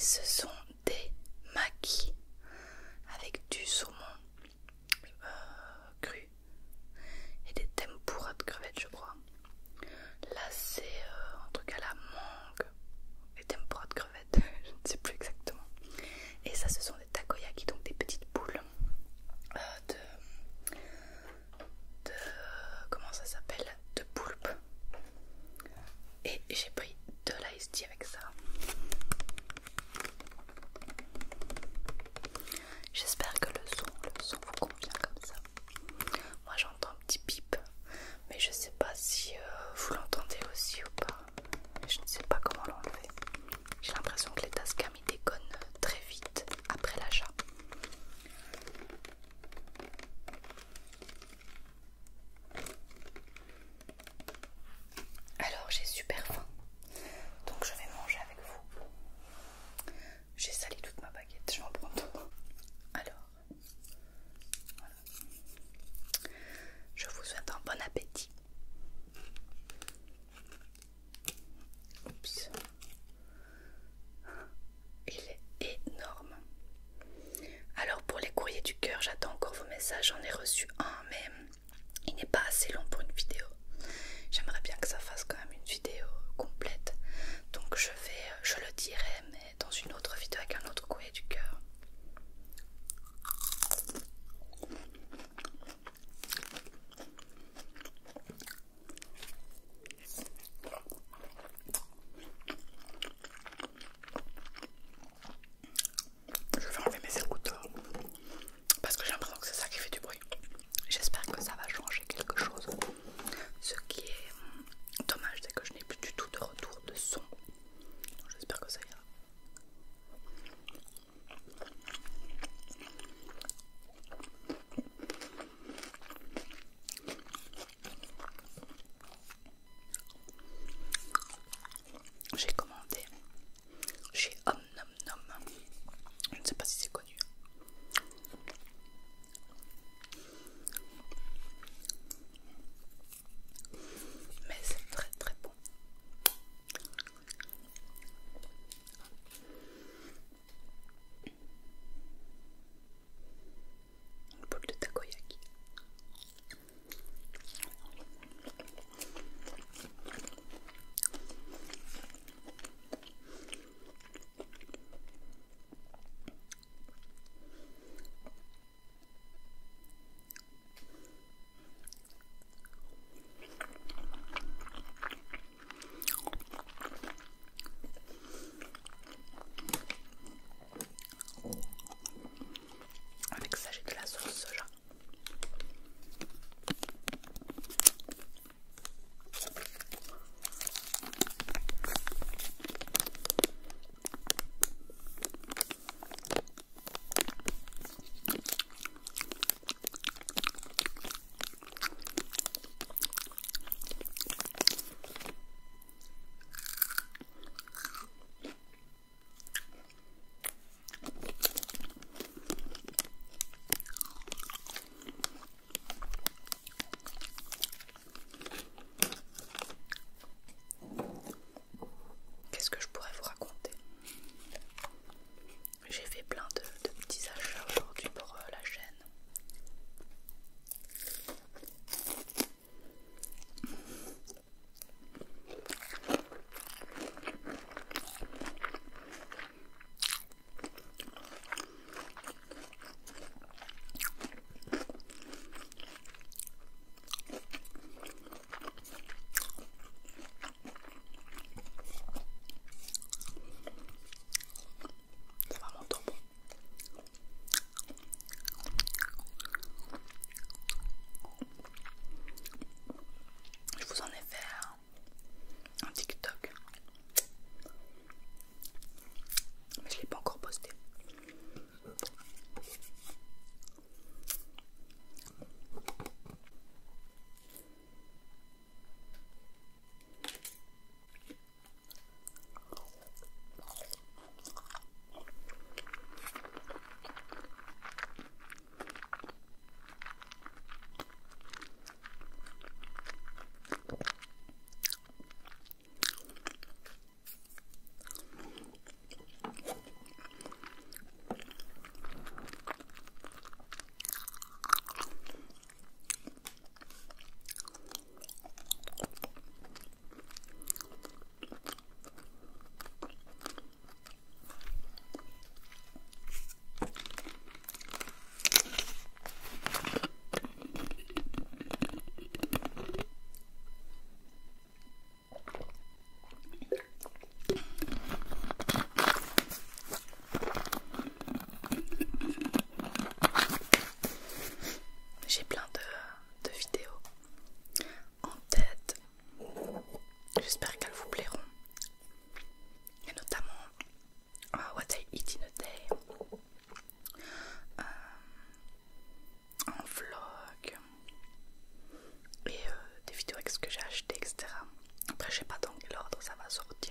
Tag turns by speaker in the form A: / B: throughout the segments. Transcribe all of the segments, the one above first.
A: ce sont des makis avec du saumon cru et des tempura de crevettes, je crois. Là c'est un truc à la mangue et tempura de crevettes, je ne sais plus exactement. Et ça, ce sont des takoyaki, donc des petites boules de comment ça s'appelle, de poulpe. Et j'ai pris de l'ice tea avec ça.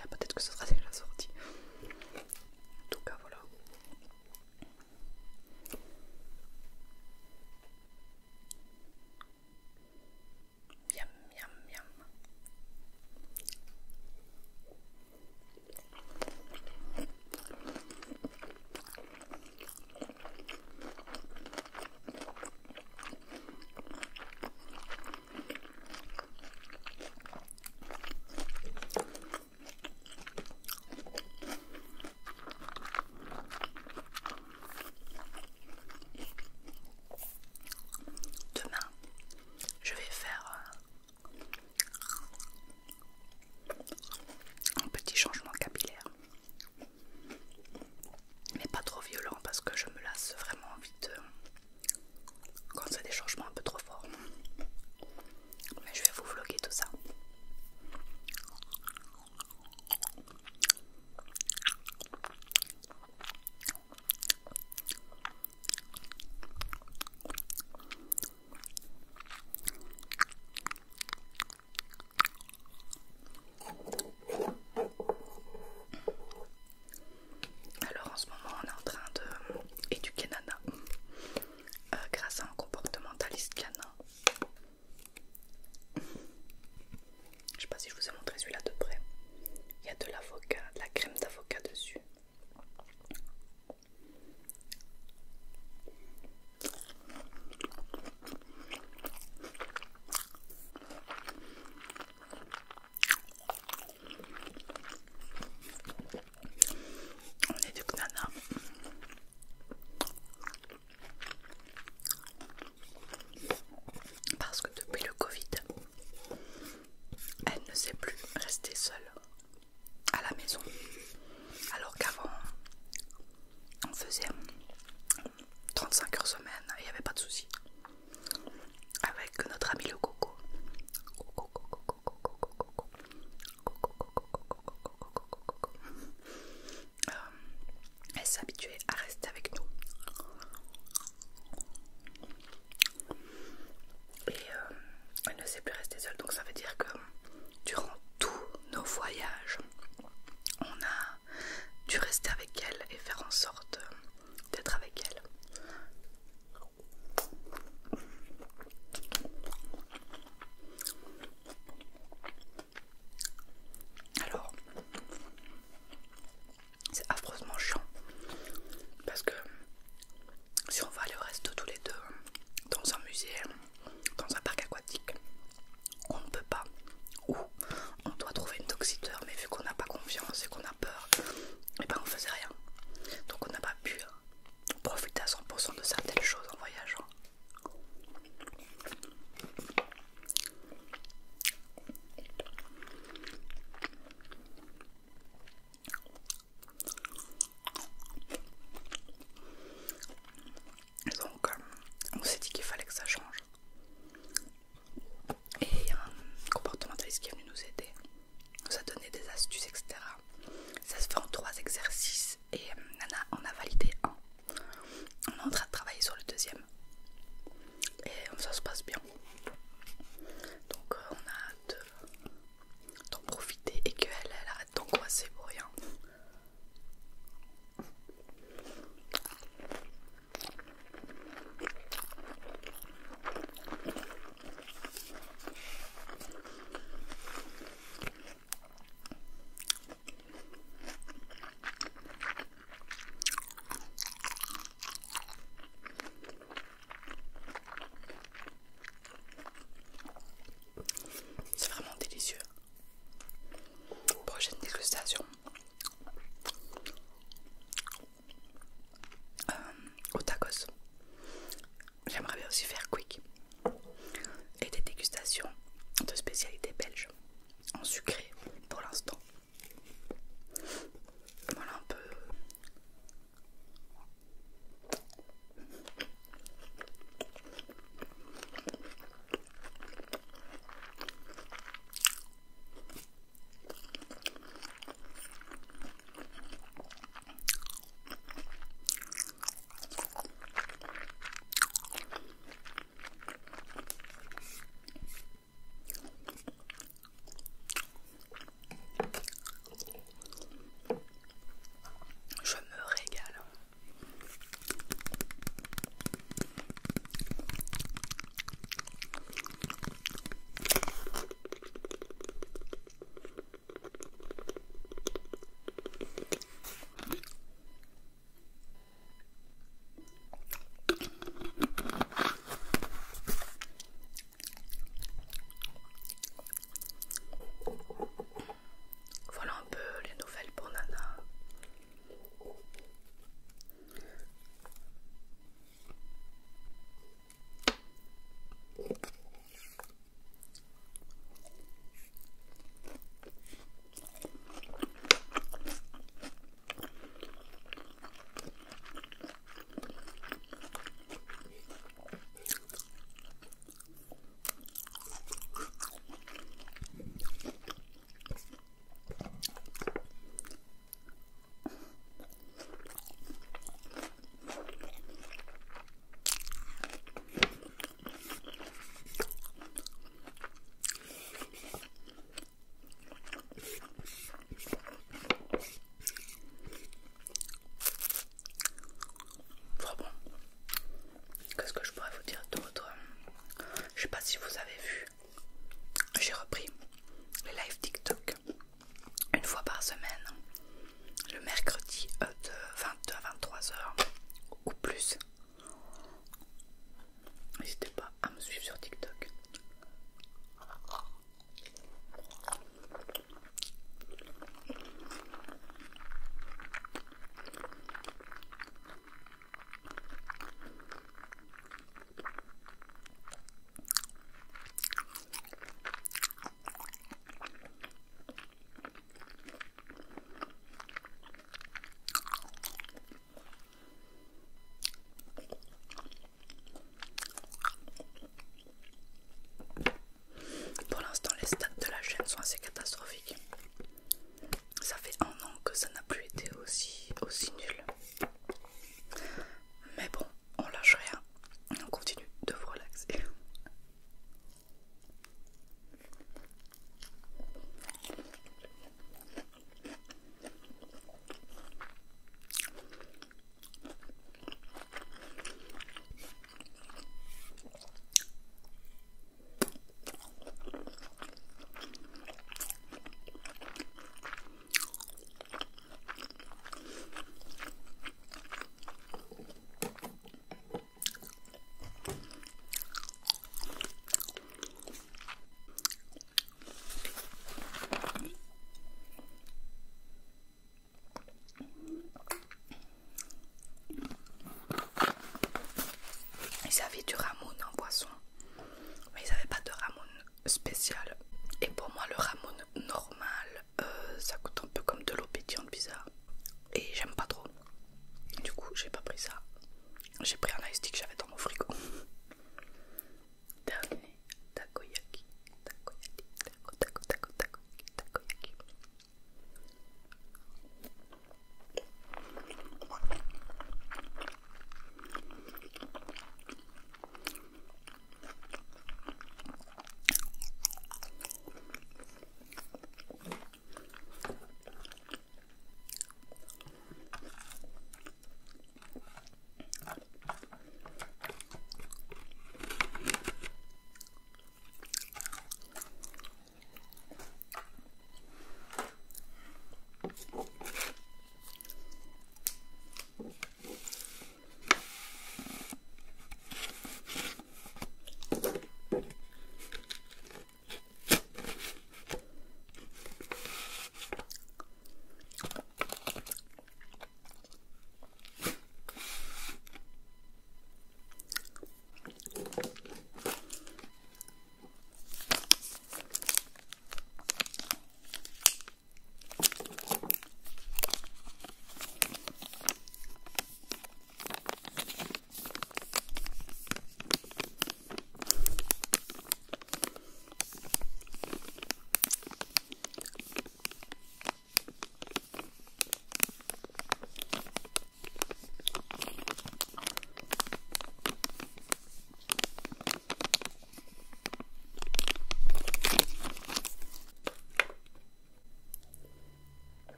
A: sortir, peut-être que ce sera déjà sorti. En tout cas voilà. Miam miam miam. Demain, je vais faire un petit changement capillaire, mais pas trop violent parce que je me lasse vraiment vite quand c'est des changements un peu trop forts. Mais je vais vous vlogger tout ça. Alors en ce moment on est en train de éduquer Nana grâce à un comportementaliste canin. Je sais pas si je vous ai montré celui-là de près. Il y a de l'avocat, de la crème d'avocat dessus. On éduque Nana. Parce que depuis le Covid, elle ne sait plus rester seule à la maison. Alors qu'avant, on faisait 35 heures semaine et il n'y avait pas de souci. Avec notre ami le Coco. Elle s'est habituée à rester avec nous. Et elle ne sait plus rester seule, donc ça veut dire que durant tous nos voyages, on a dû rester avec elle et faire en sorte d'être avec elle. Alors, c'est affreusement chiant parce que si on va aller au resto tous les deux dans un musée, dans un parc aquatique, on ne peut pas, ou on doit trouver une dog-sitter, mais vu qu'on n'a pas confiance et qu'on a peur, et ben on faisait rien. Donc on n'a pas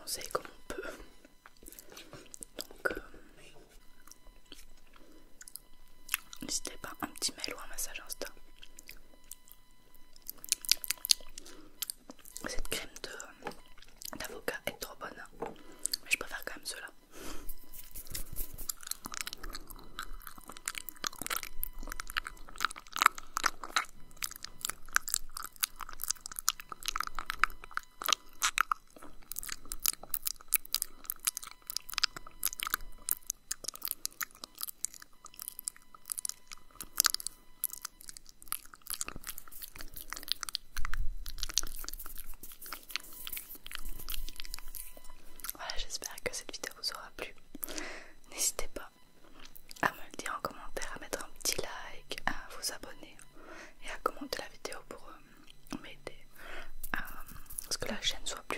A: conseille comme on peut. Donc n'hésitez pas, un petit mail ou un message Insta. Cette crème d'avocat est trop bonne, mais je préfère quand même ceux-là. Voilà, j'espère que cette vidéo vous aura plu. N'hésitez pas à me le dire en commentaire, à mettre un petit like, à vous abonner et à commenter la vidéo pour m'aider à ce que la chaîne soit